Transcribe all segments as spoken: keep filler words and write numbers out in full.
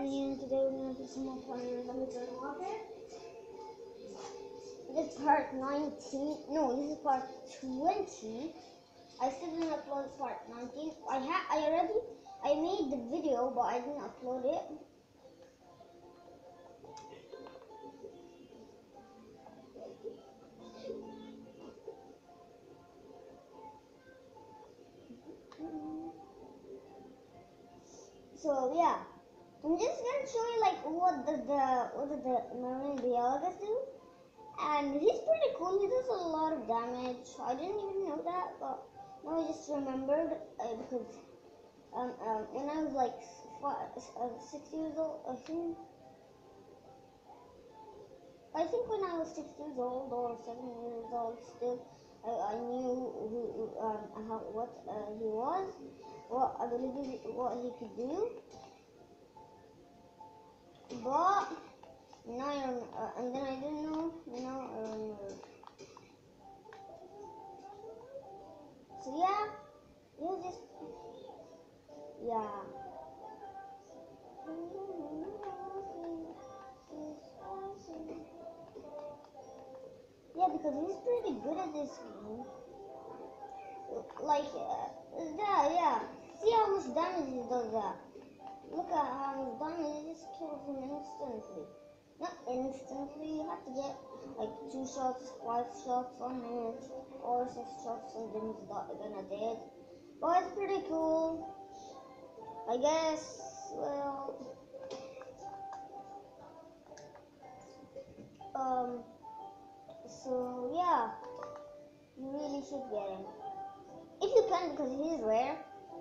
and today we're gonna do some more Pioneer Underground Warfare. This is part nineteen. No, this is part twenty. I still didn't upload part nineteen. I ha I already I made the video, but I didn't upload it. So yeah, I'm just gonna show you like what the, the what did the Marine Dialga do, and he's pretty cool. He does a lot of damage. I didn't even know that, but now I just remembered uh, because um, um when I was like five, uh, six years old, I think. I think when I was six years old or seven years old, still I, I knew who um how what uh, he was, what ability, what he could do. But now I don't, uh, and then I didn't know. Now I remember. So yeah, you just yeah. Yeah, because he's pretty good at this game. Like, uh, yeah, yeah. See how much damage he does that. Look at how much damage he just kills him instantly. Not instantly, you have to get like two shots, five shots on him, or six shots, and then he's not gonna dead. But it's pretty cool. I guess, well, um, so yeah, you really should get him. If you can, because he is rare.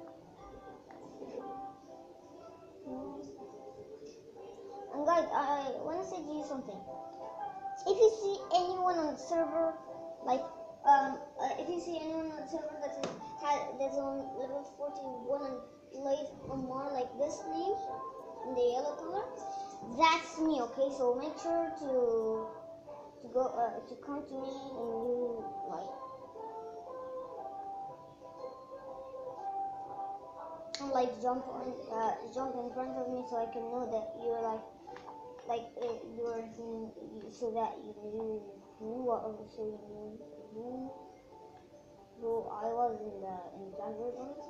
And guys, I want to say to you something. If you see anyone on the server, like, um, uh, if you see anyone on the server that is, has, that's on level forty-one and plays Omar like this name, in the yellow color, that's me, okay? So make sure to to go, uh, to come to me and you, like, and like jump on, uh, jump in front of me so I can know that you're like, like uh, you're so that you knew who so you knew who who I was in the in the algorithms.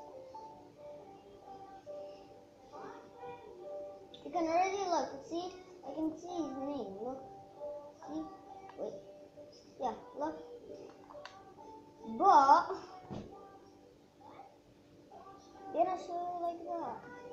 You can already look. See, I can see his name. Look, see, wait, yeah, look. But they're not show you like that.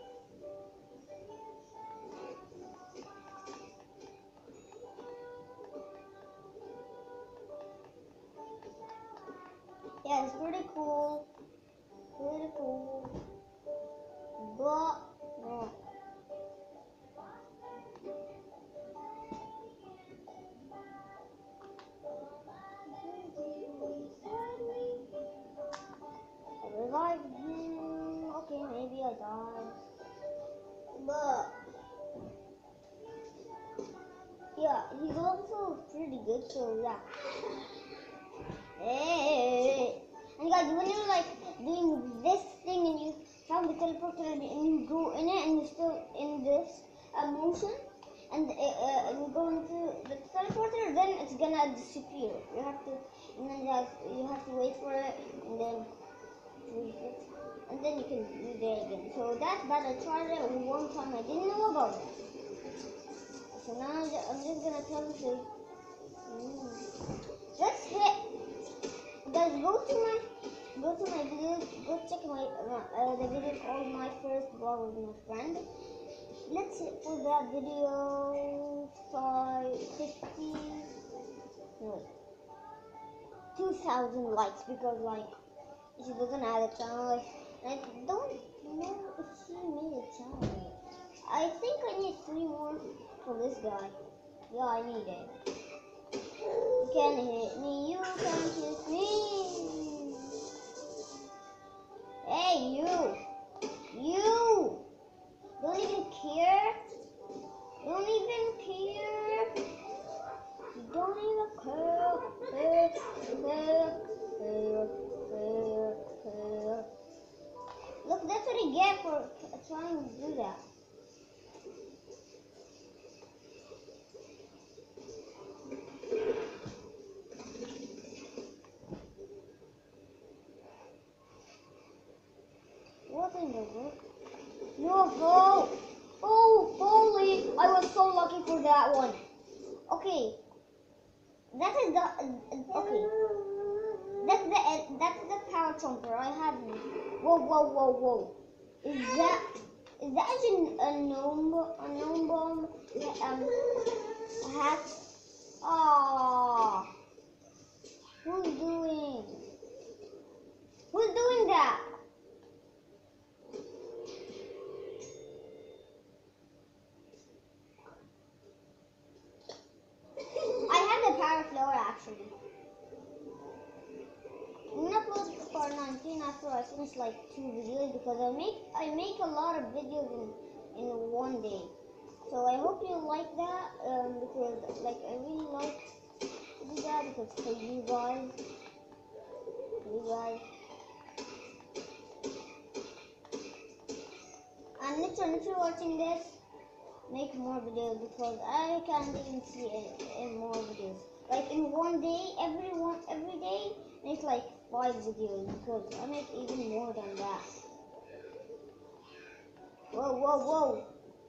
Yeah, it's pretty cool. Pretty cool. But no. I revived him. Okay, maybe I died. But yeah, he's also pretty good, so yeah. Hey, and guys, when you're like doing this thing and you found the teleporter and you go in it and you're still in this uh, motion and, uh, uh, and you go into the teleporter, then it's gonna disappear. You have to, and then you have, you have to wait for it and then freeze it, and then you can do that again. So that's bad. I tried it one time. I didn't know about it. So now I'm just, I'm just gonna tell you. So, mm, let's hit. Guys, go to my go to my video. Go check my uh, the video called "My First Vlog with My Friend." Let's hit for that video five fifty no two thousand likes because like she doesn't have a channel. Like, I don't know if she made a channel yet. I think I need three more for this guy. Yeah, I need it. You can hit me, you can kiss me. Hey, you. You. Don't even care. Don't even care. You don't even care. Care, care, care, care, care. Look, that's what you get for trying to do that. that one. Okay. That is the okay. That's the that's the power chomper. I have. Whoa, whoa, whoa, whoa. Is that is that a, a gnome a gnome bomb um hat? Oh, who's doing who's doing that? I have the power flower actually. I'm gonna upload part nineteen after I finish like two videos because I make I make a lot of videos in in one day. So I hope you like that um, because like I really like to do that because for you guys, for you guys. And if you're, if you're watching this, make more videos because I can't even see it in more videos. Like in one day, every one every day, make like five videos because I make even more than that. Whoa, whoa, whoa!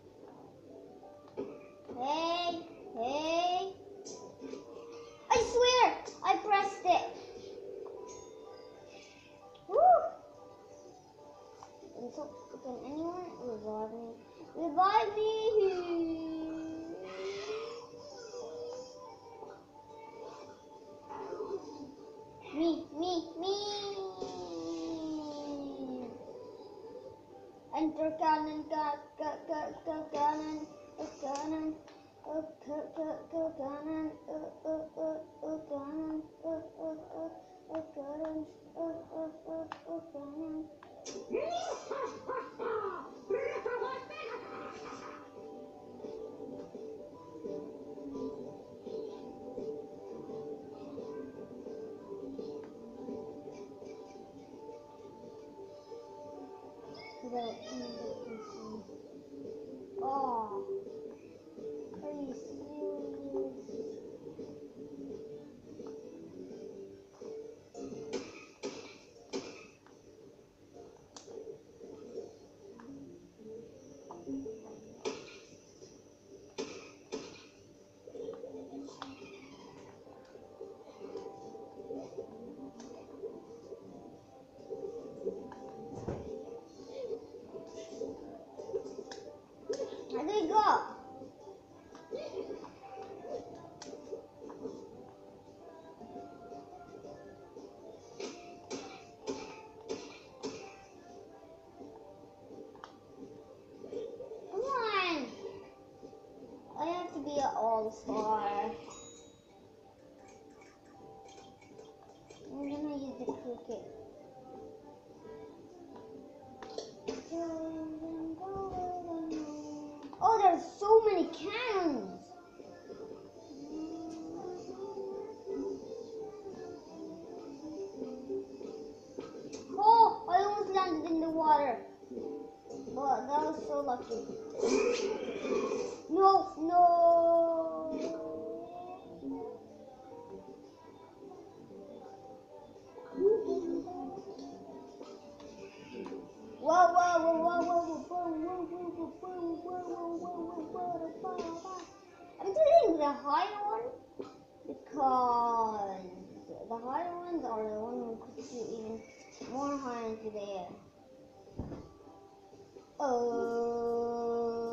Hey, hey! I swear, I pressed it. Woo! And so, can anyone revive me? Revive me! Me, me, me! Enter cannon, ca, ca, ca, ca, cannon, a cannon, a ca, ca, ca, cannon, a, a, a, a cannon, a, a, a, a cannon, a, a, a, a cannon. Oh, are you serious? How do we go? Come on! I have to be an all-star. I'm gonna use the cricket. Oh, there's so many cannons! Oh, I almost landed in the water. But that was so lucky. No, no! Whoa, whoa, whoa, whoa, whoa, whoa, whoa, whoa, whoa, whoa, whoa, whoa, whoa, whoa, whoa. I'm doing the higher one because the higher ones are the ones who could shoot even more high into the air. Oh.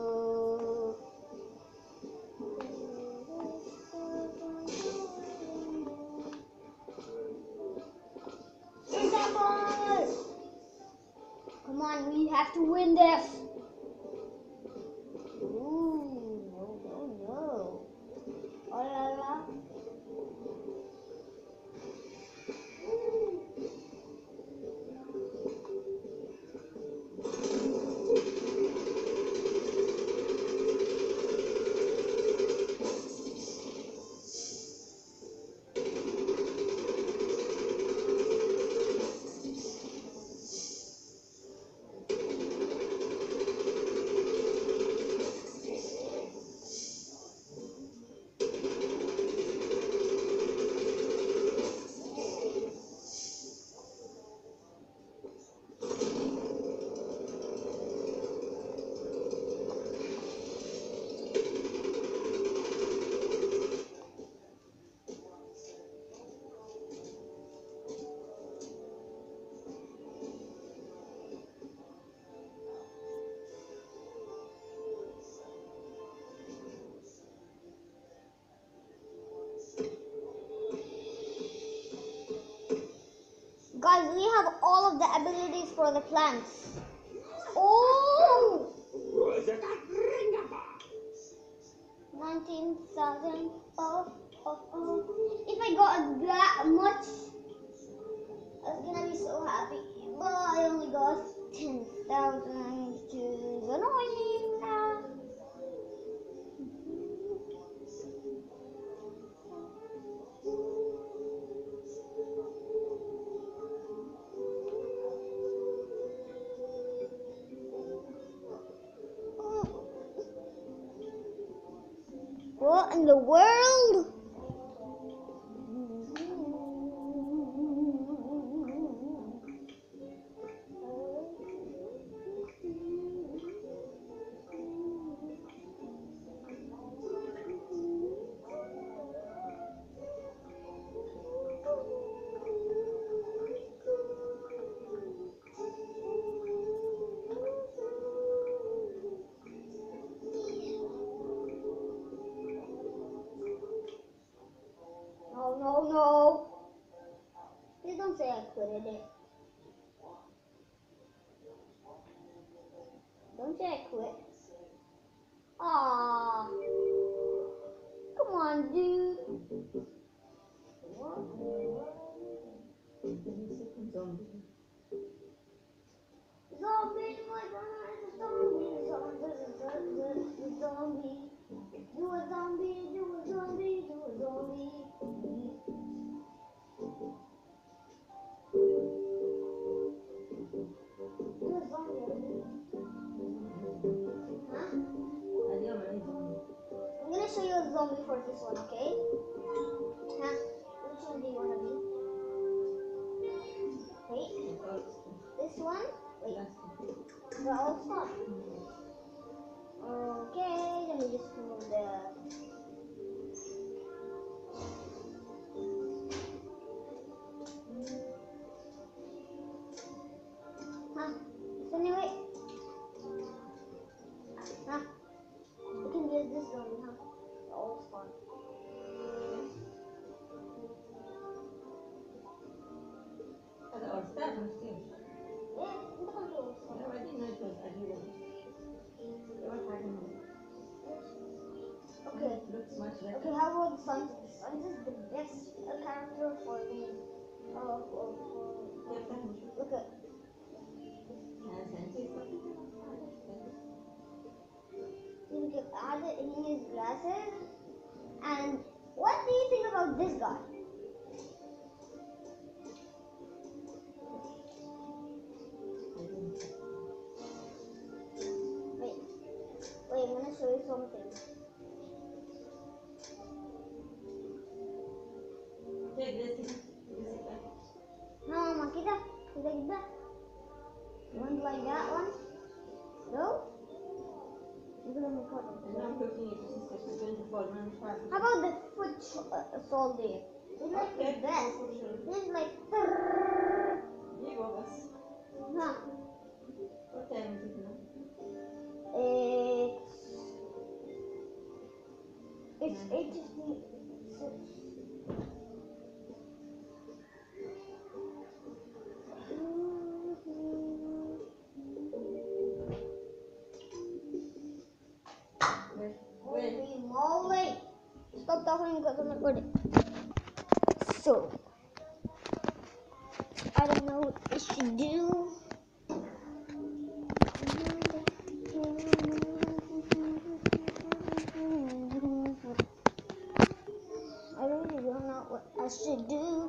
Come on, we have to win this. Ooh, no, no, no. Oh, la, la. all of the abilities for the plants. Oh! nineteen thousand. Oh, oh, oh. If I got a that much, I was gonna be so happy. But I only got ten thousand, which is annoying now. What in the world? No, no, no. Please don't say I quitted it. Don't say I quit. Ah, come on, dude. Zombie, my brother is a zombie. Zombie, zombie. Do a zombie, do a zombie, do a zombie. Do a zombie. Huh? I'm gonna show you a zombie for this one, okay? Huh? Which one do you wanna be? Wait. This one? Wait. The all stop. Okay, let me just move the. Huh? So anyway. Huh? We can use this zombie, huh? The all spawn. Yeah, hindi ko ito all spawn. Okay. Okay, how about Suns? Suns is the best uh, character for me. Uh, for, for, look at. You can add it in his glasses. And what do you think about this guy? Wait, wait, I'm gonna show you something. No, Mama, kita, kita, kita. You want like that one? No? You're gonna record it. How about the foot uh, soldier? It's like the best. It's like. Huh? It's it's H S D six. Holy moly! Stop talking because I'm recording. So, I don't know what I should do. I really don't know what I should do.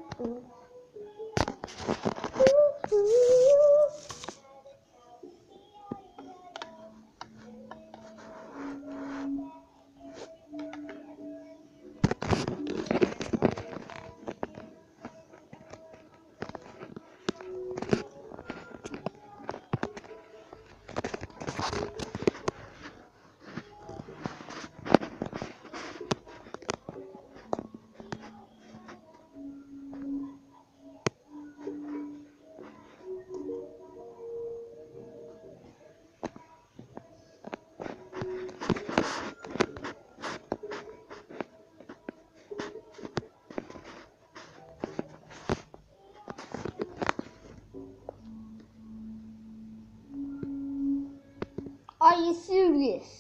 furious.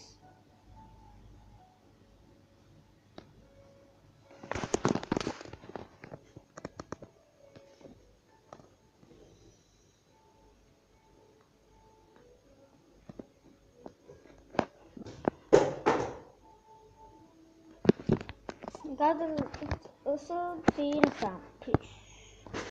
Guys, also see you next time. Peace.